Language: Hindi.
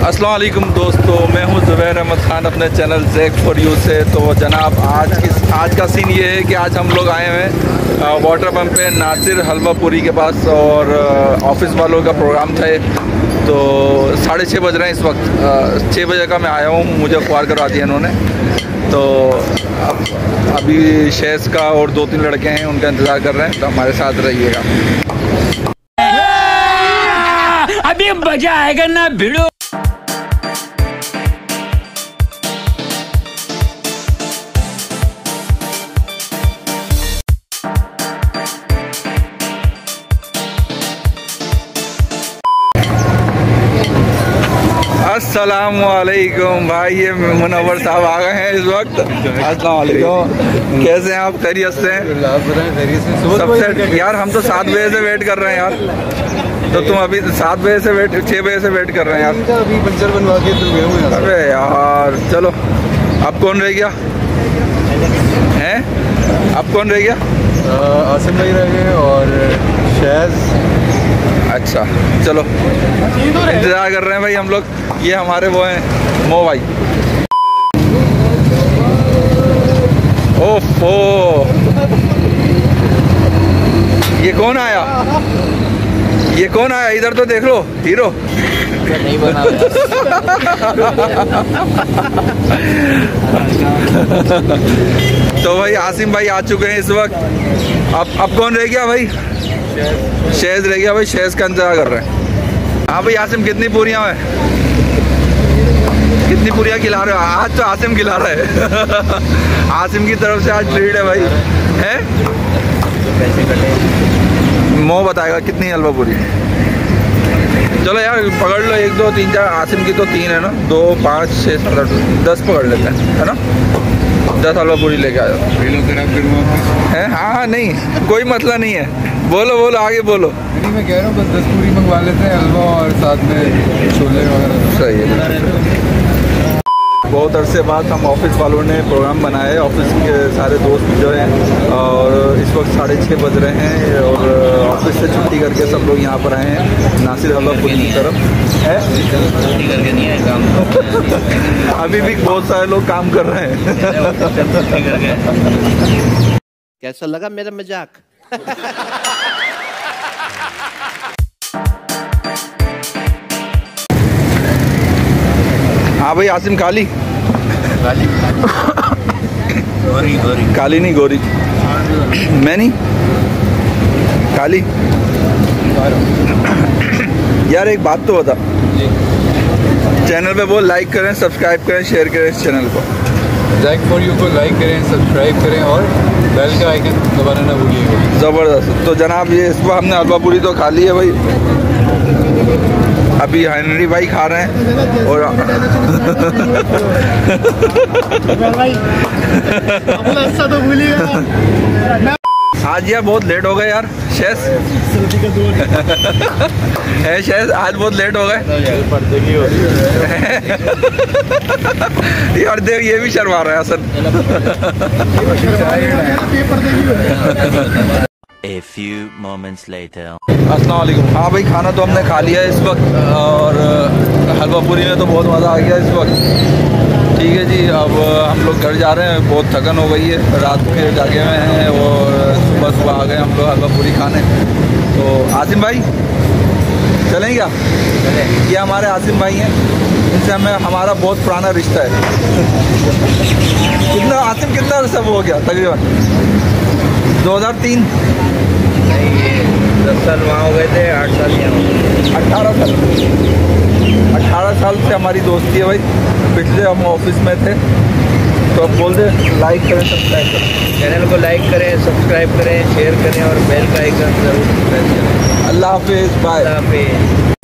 अस्सलाम वालेकुम दोस्तों, मैं हूं ज़ुबैर अहमद ख़ान अपने चैनल ज़ैक फॉर यू से। तो जनाब आज का सीन ये है कि आज हम लोग आए हैं वाटर पम्प पे नासिर हलवा पूरी के पास, और ऑफिस वालों का प्रोग्राम था। तो 6:30 बज रहे हैं इस वक्त। 6 बजे का मैं आया हूँ, मुझे अखबार करवा दिया इन्होंने। तो अभी शेष का और 2-3 लड़के हैं, उनका इंतज़ार कर रहे हैं, तो हमारे साथ रहिएगा। अभी मजा आएगा ना भिड़ो। अस्सलामुअलैकुम भाई, ये मुनव्वर साहब आ गए हैं इस वक्त। अस्सलामुअलैकुम, कैसे हैं आप? खैरियत से हैं? सबसे यार हम तो 7 बजे से वेट कर रहे हैं यार। तो तुम अभी 7 बजे से 6 बजे से वेट कर रहे हैं यार। अभी पंचर बनवा के तो गया हूं। अरे यार चलो, अब कौन रह गया हैं? अब कौन रह गया? आसिम भाई रह गए और शहज। अच्छा चलो, इंतज़ार कर रहे हैं भाई हम लोग। ये हमारे वो हैं मो भाई। ओफो, ये कौन आया? ये कौन आया? इधर तो देख लो, हीरो नहीं बना तो भाई आसिम भाई आ चुके हैं इस वक्त। अब कौन रह गया भाई? शेज रह गया भाई, शेज का इंतजार कर रहे हैं। हाँ भाई आसिम, कितनी पूरियाँ हैं? कितनी पूरियाँ खिला रहे हो? आज तो आसिम खिला रहा है। आसिम की तरफ से आज ट्रीट है भाई। है मो बताएगा कितनी हलवा पूरी। चलो यार पकड़ लो, 1 2 3 4। आसिम की तो 3 है ना, 2 5 6 7 10 पकड़ लेते हैं, है ना? 10 हलवा पूरी लेके आ जाओ। है हाँ, नहीं कोई मसला नहीं है। बोलो बोलो, आगे बोलो। नहीं मैं कह रहा हूँ बस 10 पूरी मंगवा लेते हैं, हलवा और साथ में छोले वगैरह। सही है। बहुत अरसे बाद हम ऑफिस वालों ने प्रोग्राम बनाया है, ऑफिस के सारे दोस्त जो हैं, और इस वक्त 6:30 बज रहे हैं और ऑफिस से छुट्टी करके सब लोग यहाँ पर आए हैं नासिर हलवा पूरी की तरफ। है छुट्टी करके नहीं है काम। अभी भी बहुत सारे लोग काम कर रहे हैं। कैसा लगा मेरा मजाक? हाँ भाई आसिम, काली गोरी काली नहीं, गोरी मैं नहीं, काली। यार एक बात तो बता, चैनल पे बोल, लाइक करें, सब्सक्राइब करें, शेयर करें इस चैनल को। ज़ैक फॉर यू को लाइक करें, सब्सक्राइब करें और बेल का आइकन दबाना ना भूलिएगा। ज़बरदस्त। तो जनाब ये इस बार हमने हलवा पूरी तो खा ली है भाई। अभी हेनरी भाई खा रहे हैं और आज यार बहुत लेट हो गए यार। शेष है, शेष आज बहुत लेट हो गए यार। देख ये भी शर्मा रहा है असल। A few moments later. अस्सलाम वालेकुम। हाँ भाई खाना तो हमने खा लिया है इस वक्त, और हलवा पूरी में तो बहुत मज़ा आ गया इस वक्त। ठीक है जी, अब हम लोग घर जा रहे हैं, बहुत थकन हो गई है, रात के जागे हुए हैं और सुबह आ गए हम लोग हलवा पूरी खाने। तो आसिम भाई चलें क्या? ये हमारे आसिम भाई हैं, इनसे हमारा बहुत पुराना रिश्ता है। कितना आसिम, कितना अर्सा हो गया? तकरीबन 2003। नहीं, ये 10 साल वहाँ हो गए थे, 8 साल यहाँ हो गए। 18 साल से हमारी दोस्ती है भाई। पिछले हम ऑफिस में थे। तो अब बोल दे, लाइक करें, सब्सक्राइब करें, चैनल को लाइक करें, सब्सक्राइब करें, शेयर करें और बेल का आइकन जरूर प्रेस करें। अल्लाह हाफिज़, बाय। अल्लाह हाफिज़।